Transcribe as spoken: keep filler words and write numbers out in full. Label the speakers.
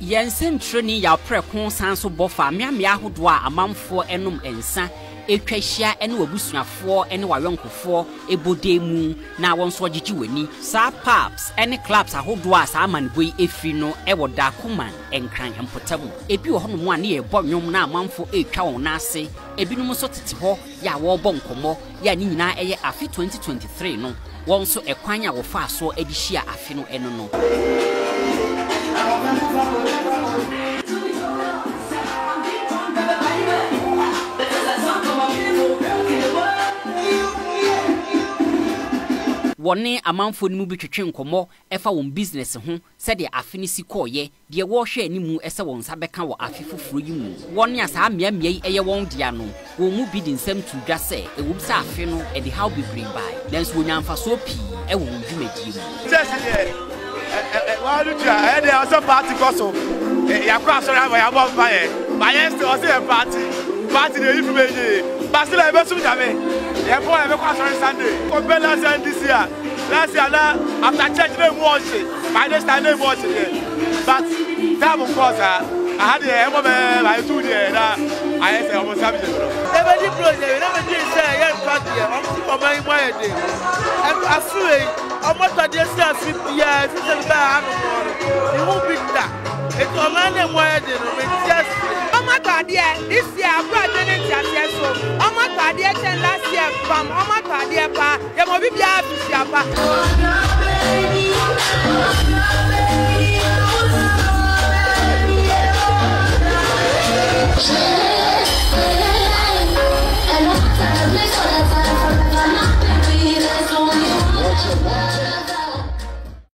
Speaker 1: Yensen training ya preko sanso bofa miamia ahodo a amanfo enom ensa etwa hia ene wabusuafo ene wayonkofo ebodemu na wonso ogigi wani sa pubs ene clubs ahodo a sa amanboy efri no ewo dakuman enkran empotamu ebi wo hono a ne ye bonnwom na amanfo etwa won na ase ebinom so tete ho ya wo bonkomo ya ni nyina eye afi twenty twenty-three no wonso ekwan a wo fa so edihia afi no eno no Wone amanfo ni mu bitwetwe nkomo efa won business ho se de afini si koye de wo hwe animu ese won sa beka wo afefoforo yi mu wone asa amia mia yi eye won dia no wo mu bi di nsem tu dwa se e wo bisa afi no e de how be bring by then so nyamfa so pi e wo dwumadi mu
Speaker 2: just here eh wa lu tia e de also party koso ya kwa so ya ya bo fa ye ma yes to say party party dey you meje basila e be su jame e bo e be kwa so Sunday ko be last year this year last year na after church dey watch by this time dey watch but time of course I had the e mo be by two there na I say almost have it e be di project e be di say e party e o ti o mai mo e dey e asu e o mo to dey say asu bia e fi se be anu mo e wo bi da e to ma na mo e dey no me just this year, I'm going to so. I'm not going to last year, I'm not going to pa. You must be happy,